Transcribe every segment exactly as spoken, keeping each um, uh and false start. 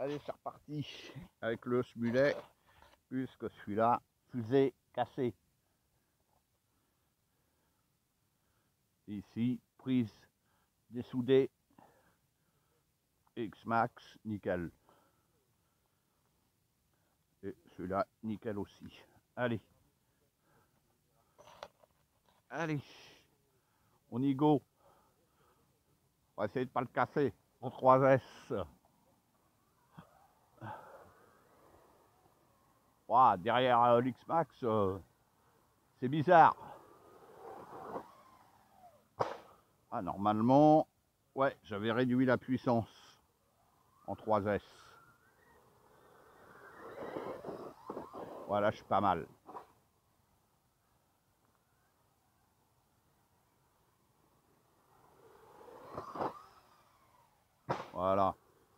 Allez, c'est reparti avec le smulet, puisque celui-là, fusée cassée. Ici, prise dessoudée, X-Max, nickel. Et celui-là, nickel aussi. Allez. Allez. On y go. On va essayer de ne pas le casser. En trois S. Wow, derrière euh, l'X-Max, euh, c'est bizarre. Ah, normalement, ouais, j'avais réduit la puissance en trois S. Voilà, je suis pas mal. Voilà.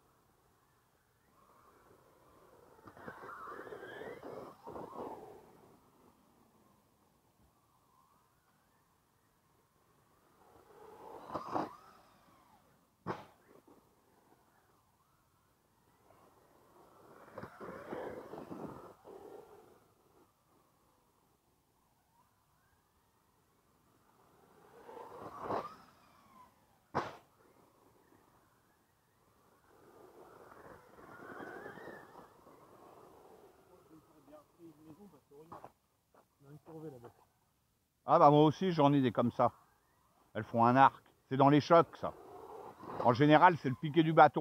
Ah bah moi aussi j'en ai des comme ça. Elles font un arc. C'est dans les chocs ça. En général c'est le piqué du bâton.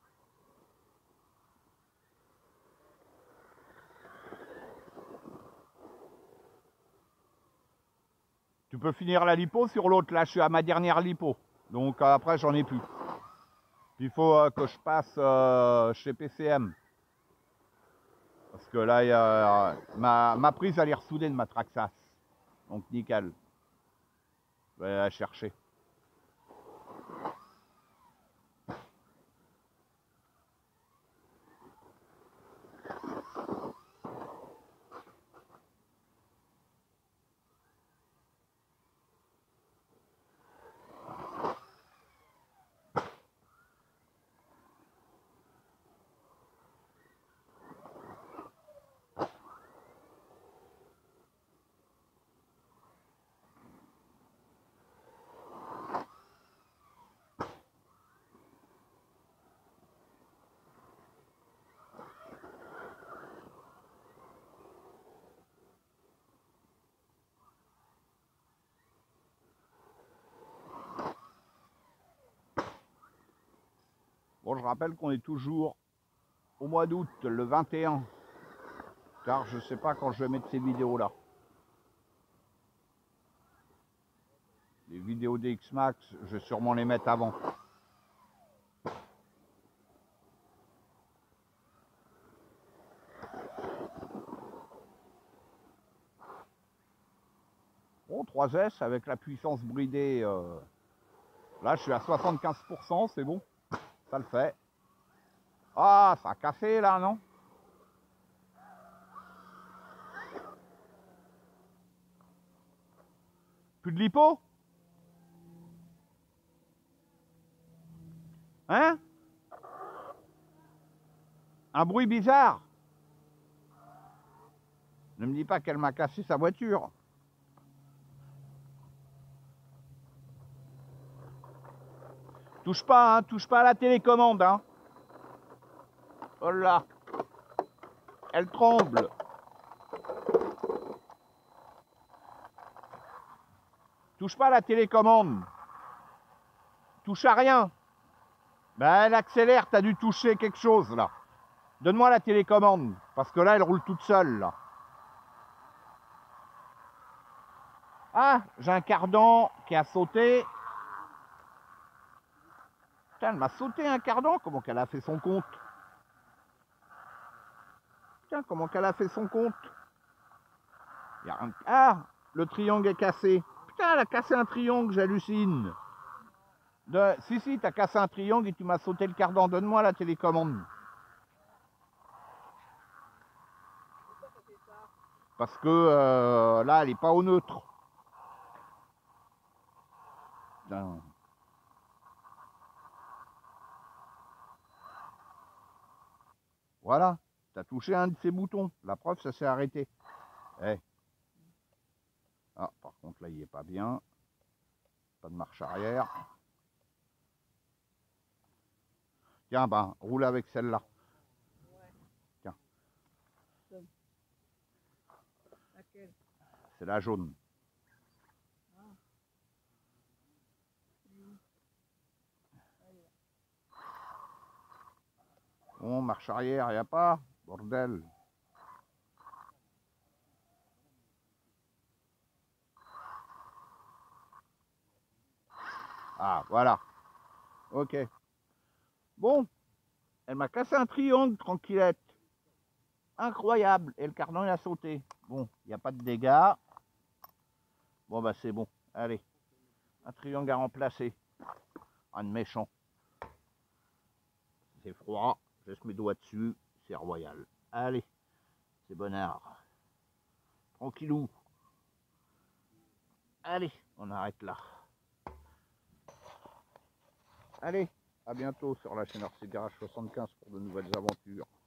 Tu peux finir la lipo sur l'autre. Là je suis à ma dernière lipo. Donc euh, après j'en ai plus. Il faut euh, que je passe euh, chez P C M. Parce que là, y a, euh, ma, ma prise elle est ressoudée de ma Traxxas. Donc nickel. Je vais aller la chercher. Bon, je rappelle qu'on est toujours au mois d'août, le vingt et un. Car je ne sais pas quand je vais mettre ces vidéos-là. Les vidéos des X-Max, je vais sûrement les mettre avant. Bon, trois S avec la puissance bridée. Euh, là, je suis à soixante-quinze pour cent, c'est bon. Ça le fait. Ah, ça a cassé là, non? Plus de lipo? Hein? Un bruit bizarre? Ne me dis pas qu'elle m'a cassé sa voiture. Touche pas, hein, touche pas à la télécommande, hein. Oh là. Elle tremble. Touche pas à la télécommande. Touche à rien. Ben, elle accélère, t'as dû toucher quelque chose là. Donne-moi la télécommande, parce que là, elle roule toute seule là. Ah, j'ai un cardan qui a sauté. Putain, elle m'a sauté un cardan, comment qu'elle a fait son compte? Putain, comment qu'elle a fait son compte? Y a un... Ah, le triangle est cassé. Putain, elle a cassé un triangle, j'hallucine. De... Si, si, t'as cassé un triangle et tu m'as sauté le cardan. Donne-moi la télécommande. Parce que euh, là, elle n'est pas au neutre. Putain. Voilà, tu as touché un de ces boutons. La preuve, ça s'est arrêté. Eh. Ah, par contre, là, il est pas bien. Pas de marche arrière. Tiens, ben, roule avec celle-là. Ouais. Tiens. Laquelle? C'est la jaune. Ah. Oui. Allez. Bon, marche arrière, il n'y a pas. Bordel. Ah, voilà. Ok. Bon, elle m'a cassé un triangle, tranquillette. Incroyable. Et le cardan, il a sauté. Bon, il n'y a pas de dégâts. Bon, bah c'est bon. Allez. Un triangle à remplacer. Un de méchant. C'est froid. Je laisse mes doigts dessus. C'est royal. Allez. C'est bonnard. Tranquillou. Allez, on arrête là. Allez, à bientôt sur la chaîne R C Garage soixante-quinze pour de nouvelles aventures.